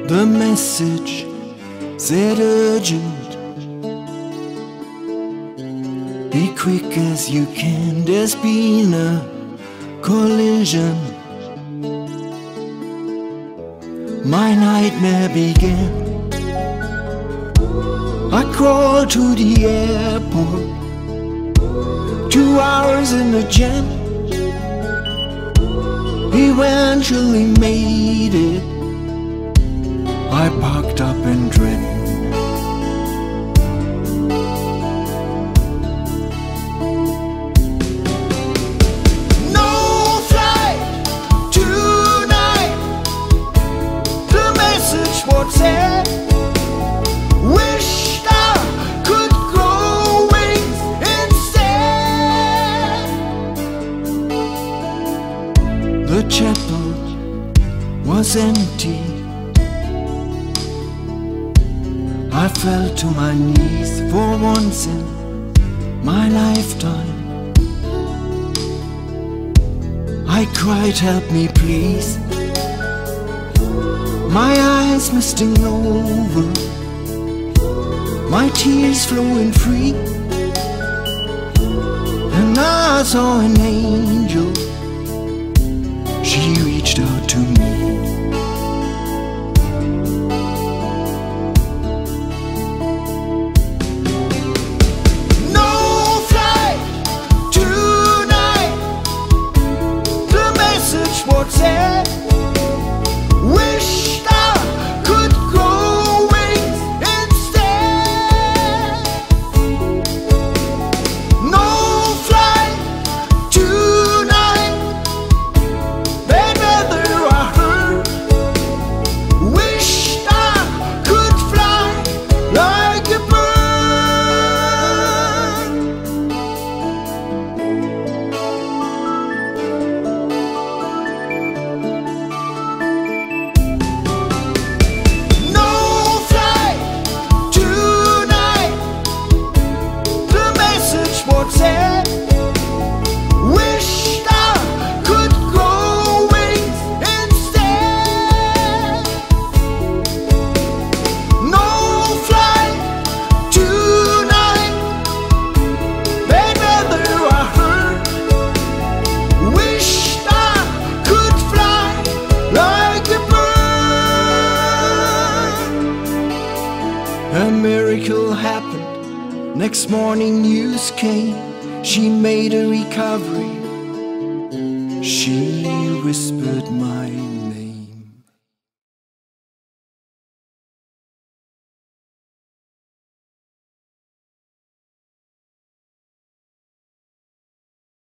The message said urgent. Be quick as you can, there's been a collision. My nightmare began. I crawled to the airport, 2 hours in the jam. Eventually made it. I parked up in Trenton. No flight tonight. The message was said. Wished I could grow wings instead. The chapel was empty. I fell to my knees for once in my lifetime. I cried, help me please. My eyes misting over, my tears flowing free. And I saw an angel, she reached out to me. Wished I could grow wings instead. No flight tonight. Bad weather I heard. Wished I could fly like a wished I could grow wings instead. No flight tonight. Bad weather I heard. Wished I could fly like a bird. A miracle happened. Next morning news came. She made a recovery. She whispered my name.